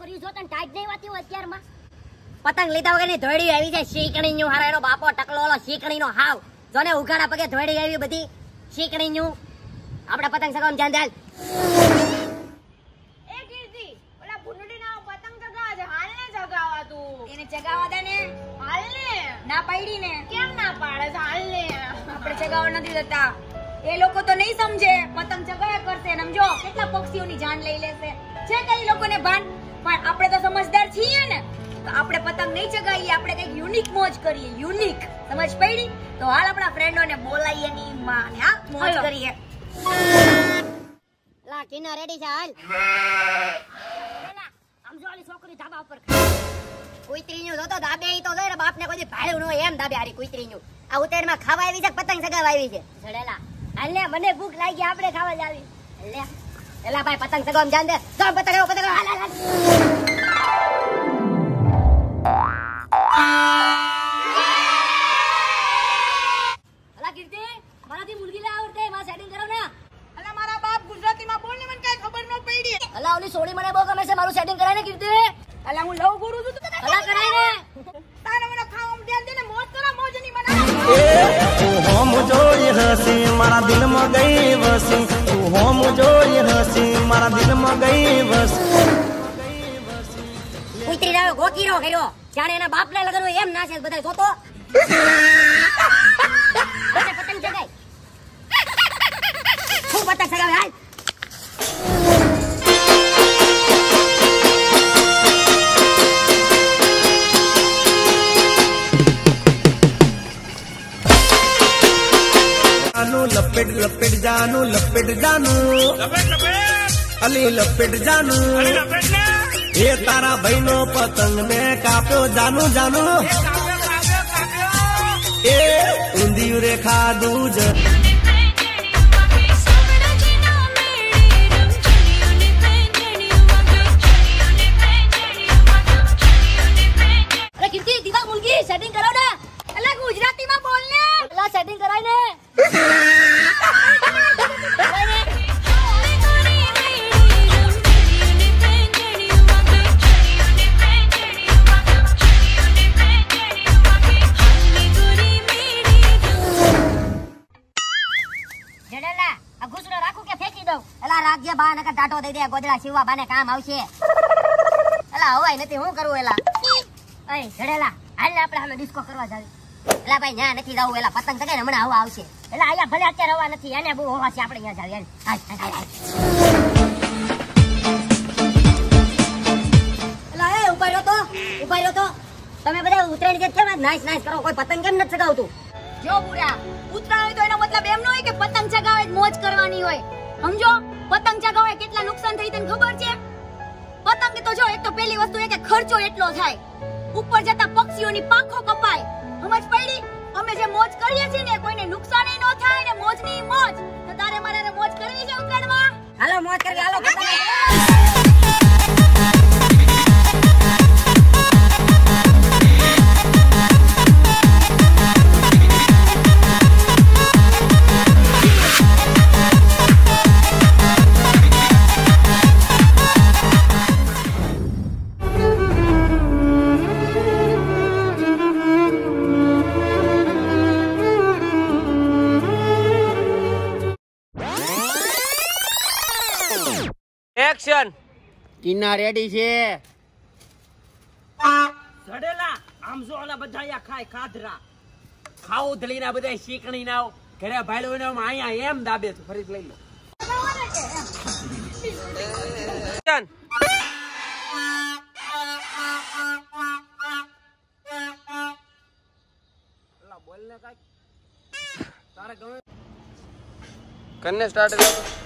છોકરીઓ જો તને ટાઈટ નહીં વાતી હોય અત્યારમાં પતંગ લીધા વગર ની ધોડી આવી જાય શીકણી નું હારા એનો બાપો ટકલો ઓલો શીકણી નો હાવ જોને ઉઘાડા પગે ધોડી આવી બધી શીકણી નું આપણે પતંગ સગાવવાનું ધ્યાન દાલ એ કીર્તિ ઓલા ભૂંડડી ના પતંગ ચગાવા છે હાલ ને ચગાવા તું એને ચગાવા દે ને હાલ ને ના પાડી ને કેમ ના પાડે છે હાલ ને આપણે ચગાવવા નથી દેતા એ લોકો તો નહીં સમજે પતંગ ચગાવ્યા કરશે સમજો કેટલા પક્ષીઓની જાન લઈ લેશે છે કઈ લોકોને ભાન પણ આપણે તો સમજદાર છીએ ને તો આપણે પતંગ નહીં ચગાવીએ આપણે કઈક યુનિક મોજ કરીએ યુનિક સમજ પડી તો હાલ આપણા ફ્રેન્ડોને બોલાવીએ ની માં ને હા મોજ કરીએ લા કિના રેડી છે હાલ આમ જો આલી છોકરી ધાબા ઉપર કુઈત્રીનું જોતો ધાબે ઈ તો જોઈ બાપને કોઈ ભાડ્યું ન હોય એમ ધાબે હારી કુઈત્રીનું આ ઉતેરમાં ખાવા આવી છે પતંગ સગાવા આવી છે જડેલા હાલ ને મને ભૂખ લાગી આપણે ખાવા જ આવી લે એલા ભાઈ પતંગ સગાવવામાં જાન દે જો પતંગ હાલ હાલ અલા કીર્તિ મારાથી મુલગી લે આવડતે માં સેટિંગ કરો ને અલા મારા બાપ ગુજરાતીમાં બોલ ને મને કઈ ખબર ન પડી અલા ઓલી સોડી મને બહુ ગમે છે મારું સેટિંગ કરાય ને કીર્તિ અલા હું લવ ગુરુ છું અલા કરાય ને તારે મને ખાવામાં ધ્યાન દે ને મોજ કરો મોજ ની મના તું હોમ જોઈ હસી મારા દિલમાં ગઈ વસી તું હોમ જોઈ હસી મારા દિલમાં ગઈ વસી કુતરી રાવ ગોકીરો કર્યો જાણે એના બાપને લગન હોય એમ નાચે બધા જોતો પતંગ ચગાય હું પતંગ ચગાવે હાલ લપેટ લપેટ જાનું લપેટ જાનું અલી લપેટ જાનું એ તારા ભાઈ નો પતંગ ને કાપ્યો જાનું જાનું એ ઊંધિયું રે ખાધું જ અરે કીર્તિ દીવા મુલગી સેટિંગ કરો ને અલા ગુજરાતીમાં બોલ ને અલા સેટિંગ કરાય ને જડેલા આ ઘૂસડો રાખું કે ફેંકી દઉં એલા રાખજે બા નકર ટાટો દઈ દે ગોદડા સીવવા બાને કામ આવશે એલા હવાય નથી હું કરું એલા એ જડેલા હાલ ને આપણે હવે ડિસ્કો કરવા જાવી એલા ભાઈ ન્યા નથી જાવું એલા પતંગ ચગાઈને હમણાં હવા આવશે એલા અહીંયા ભલે અત્યારે હવા નથી એને બહુ હવા છે આપણે અહીંયા જાવી હાલ એલા એ ઉભા રહ્યો તો તમે બધા ઉતરાયણ જે કેમ નાઈસ કરો કોઈ પતંગ કેમ નથી ચગાવતું જો પૂરા ઉતરાણ હોય તો એનો મતલબ એમ ન હોય કે પતંગ ચગાવે જ મોજ કરવાની હોય સમજો પતંગ ચગાવે કેટલા નુકસાન થઈ તને ખબર છે પતંગ તો જો એક તો પહેલી વસ્તુ એ કે ખર્ચો એટલો થાય ઉપર જતા પક્ષીઓની પાંખો કપાય સમજ પડી અમે જે મોજ કરીએ છીએ ને કોઈને નુકસાન ન થાય ને મોજની મોજ તો તારે મારે મોજ કરવી છે ઉતરાણમાં હાલો મોજ કરવી હાલો એક્શન કિના રેડી છે સડેલા આમ જો ઓલા બધા ખાય ખાધરા ખાવ ધલીના બધા શીકણી નાવ ઘરે ભાઈલો ને અહીંયા એમ દાબે છે ફરી લઈ લો બોલ ને કાઈ તારે ગમે કન્ને સ્ટાર્ટ